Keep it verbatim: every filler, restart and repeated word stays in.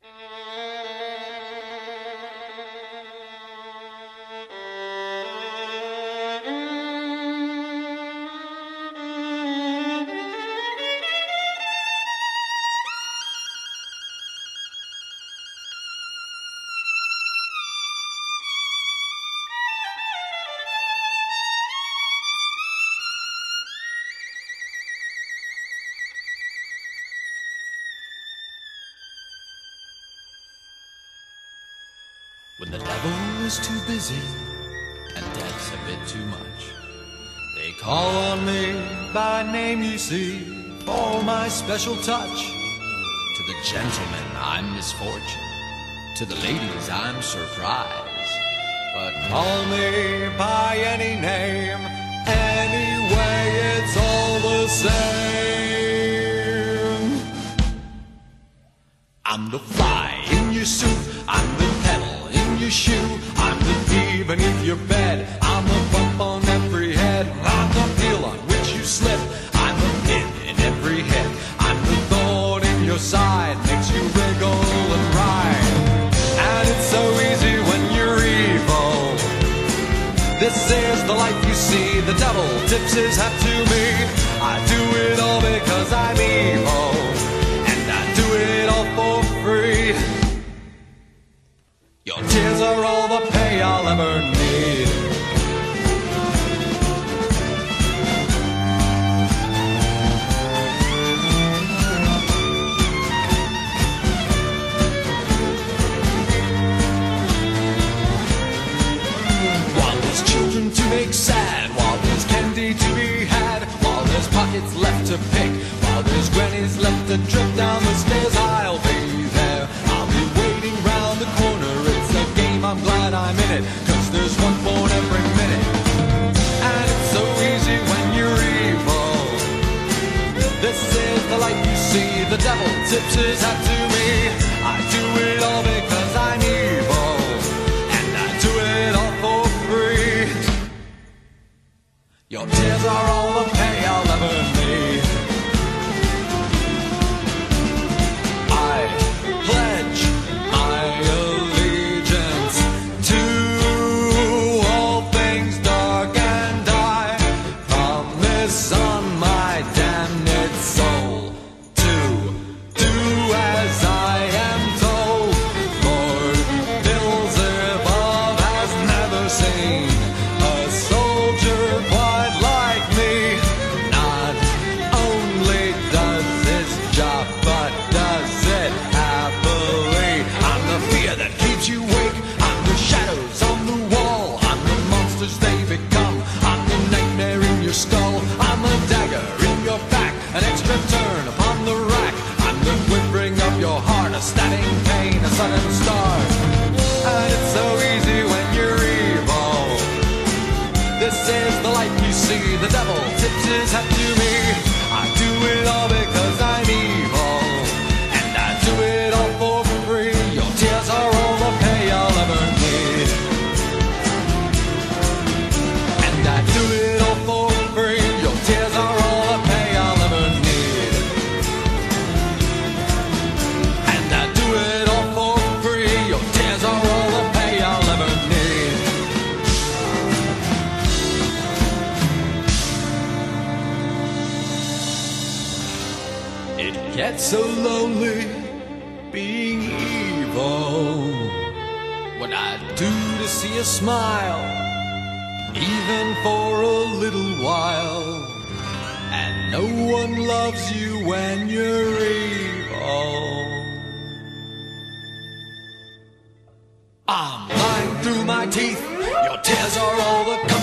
When the devil is too busy and death's a bit too much, they call on me by name, you see, for my special touch. To the gentlemen I'm misfortune, to the ladies I'm surprise, but call me by any name, anyway it's all the same. I'm the fly in your soup, I'm the pedal in your shoe, I'm the bee beneath your bed, I'm the bump on every head, I'm the peel on which you slip, I'm the pin in every head, I'm the thorn in your side, makes you wriggle and ride. And it's so easy when you're evil. This is the life you see, the devil tips his hat to me. I do it all because I'm evil, and I do it all for free. Your tears are all the pay I'll ever need. While there's children to make sad, while there's candy to be had, while there's pockets left to pick, while there's grannies left to drip down the stairs, I'll be there. I'll be waiting round the corner. I'm glad I'm in it, cause there's one born every minute. And it's so easy when you're evil. This is the life you see, the devil tips his hat to me. I do it all because I'm evil, and I do it all for free. Your tears are all the pay I'll ever need. I pledge my allegiance to all things dark, and I promise on my damned soul to do as I am told. Lord Beelzebub has never seen a soldier quite like me. Not only does his job, but does it happily. I'm the fear that keeps you awake, I'm the shadows on the wall, I'm the monsters they become, I'm the nightmare in your skull, I'm a dagger in your back, an extra turn upon the rack, I'm the quivering of your heart, a stabbing pain, a sudden start. And it's so easy when you're evil. This is the life you see, the devil tips his hat to me. I do it all because I'm evil, and I do it all for free. Your tears are all the pay I'll ever need, and I do it all for free. Your tears are all the pay I'll ever need, and I do it all for free. Your tears are all the pay I'll ever need. It gets so lonely being evil. What I do to see a smile, even for a little while, and no one loves you when you're evil. I'm lying through my teeth, your tears are all the